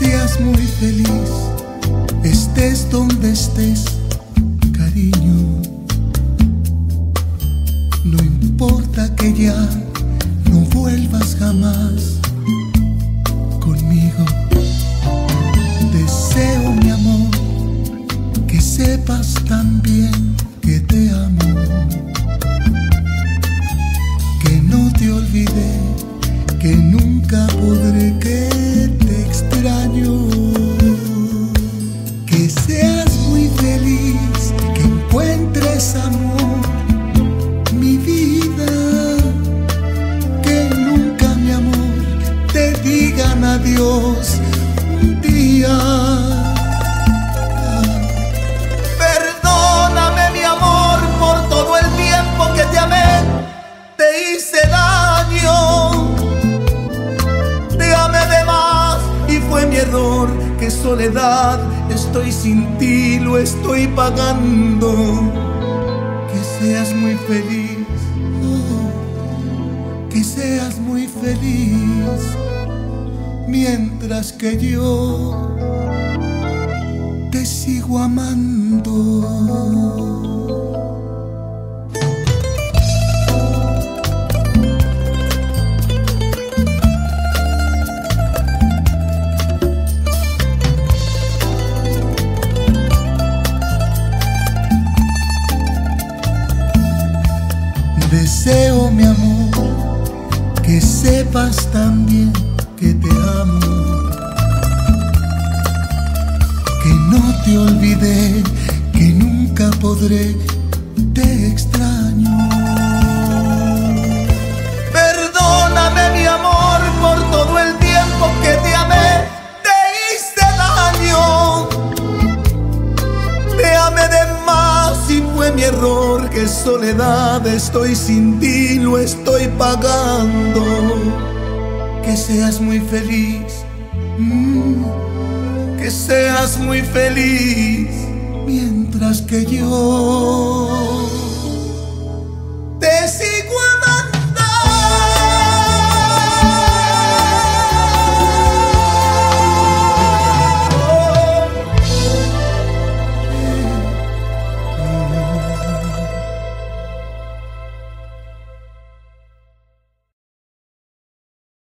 seas muy feliz, estés donde estés, cariño. No importa que ya no vuelvas jamás conmigo. Deseo, mi amor, que sepas también que te amo, que no te olvidé, que nunca podré, que te extraño. Que seas muy feliz, que encuentres amor, mi vida. Que nunca, mi amor, te digan adiós un día. Perdóname, mi amor, por todo el tiempo que te amé, te hice daño. Te amé de más y fue mi error. Qué soledad, estoy sin ti, lo estoy pagando. Que seas muy feliz, oh, que seas muy feliz, mientras que yo te sigo amando. Deseo, mi amor, que sepas también que te amo, que no te olvidé, que nunca podré, te extraño. Perdóname, mi amor, por todo el tiempo que te amé, te hice daño. Te amé de más y fue mi error. Qué soledad, estoy sin ti, lo estoy pagando. Que seas muy feliz, que seas muy feliz, mientras que yo